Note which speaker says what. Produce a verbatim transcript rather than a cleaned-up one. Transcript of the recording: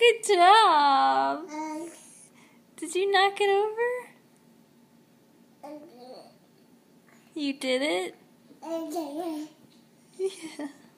Speaker 1: Good job. Did you knock it over? You did it? Yeah.